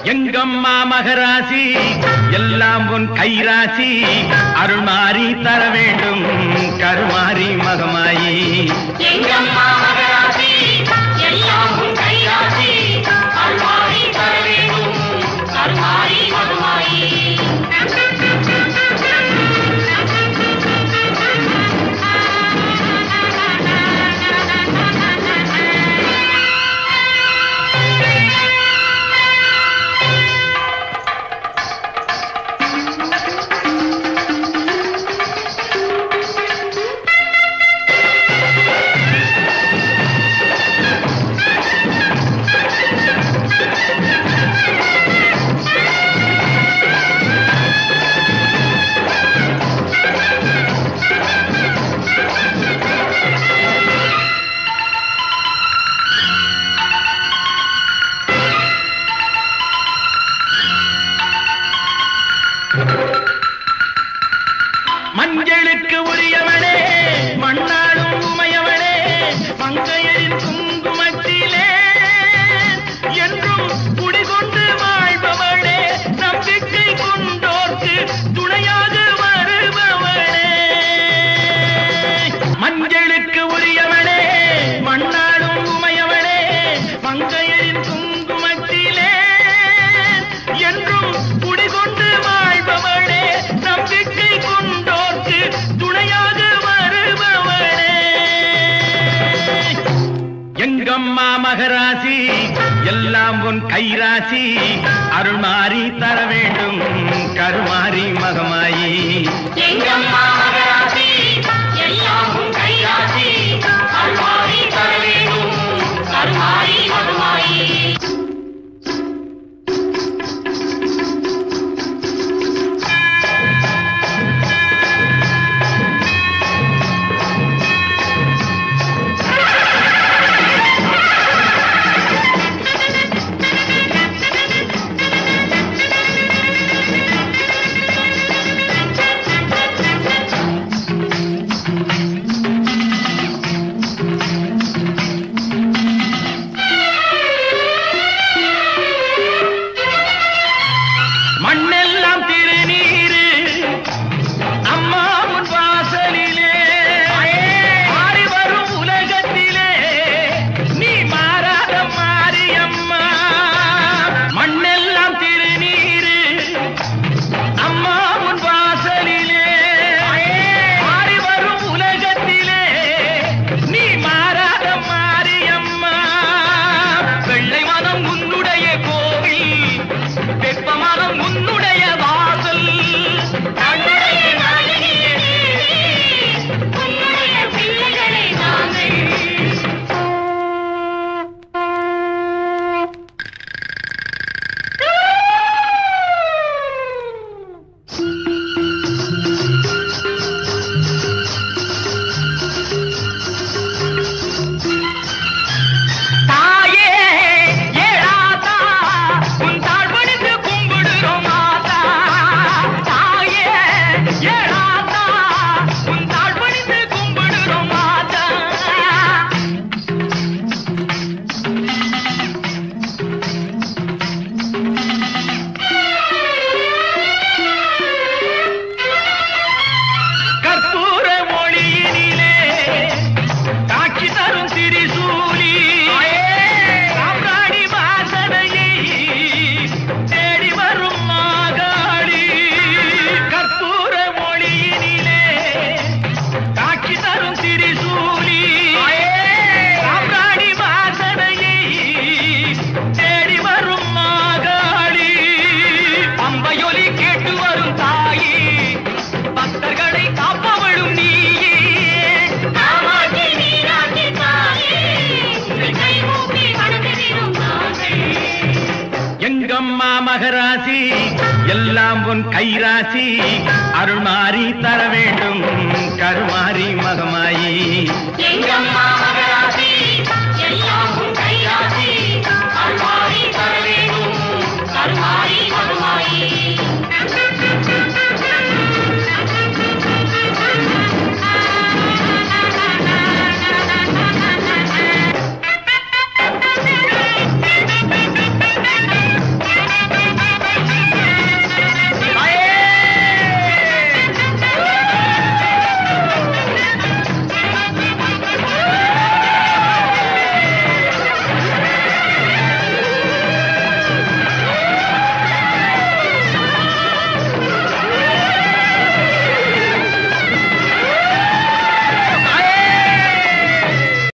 எங்கம்மா மகராசி எல்லாம் உன் கைராசி அருள்மாறி தர வேண்டும் கருமாரி மகமாயி எங்கம்மா மகராசி எல்லாம் உன் கைராசி அருள்மாறி தர வேண்டும் கருமாரி மகமாயி மஞ்சளுக்கு உரியவனே மண்ணாடும் உமையவனே மங்கையரின் குங்குமத்திலே என்றும் குடிகொண்டு வாழ்பவனே நம்பிக்கை கொண்டோர்க்கு துணையாக வருபவனே மஞ்சளுக்கு உரியவனே மண்ணாடும் உமையவனே மங்கையரின் குங்குமத்திலே என்றும் குடிகொண்டு வாழ்பவனே நம்பிக்கை கொண்டோர்க்கு துணையாக வருபவனே எங்கம்மா மகராசி எல்லாம் உன் கைராசி அருள்மாறி தர வேண்டும் கருமாரி மகமாயி எங்கம்மா மகராசி எல்லாம் உன் கைராசி அருள்மாறி தர வேண்டும் கருமாரி மகமாயி மண்ணெல்லாம் திருநீரு அம்மா உன் வாசலிலே மாறி வரும் உலகத்திலே நீ மாறாத மாரியம்மா மண்ணெல்லாம் திருநீரு அம்மா உன் வாசலிலே மாறி வரும் உலகத்திலே நீ மாறாத மாரியம்மா வெள்ளை மனம் உன்னுடைய கோவில் வெப்ப மனம் உன்னுடைய வாசல் தன்னுடைய நாயகியே உன்னுடைய பிள்ளைகளை நாங்கள் தாயே ஏழாதா உன் தாழ் பணிந்து கும்பிடுறோம் மாதா தாயே ஏழாதா உன் தாழ் பணிந்து கும்பிடுறோம் மாதா கற்பூர மொழியினிலே காட்சி தரும் திரிசூலி சாம்ராணி வாசனையை தேடி வரும் மாகாளி கற்பூர மொழியினிலே காட்சி தரும் திரிசூலி சாம்ராணி வாசனையை தேடி வரும் மாகாளி பம்பையொலி கேட்டு வரும் தாயே பக்தர்களை காப்பவளும் நீயே காமாட்சி மீனாட்சி தாயே உன்னை கைகூப்பி வணங்குகிறோம் நாங்கள் எங்கம்மா மகராசி எல்லாம் உன் கைராசி அருள்மாரி தர வேண்டும் கருமாரி மகமாயி எங்கம்மா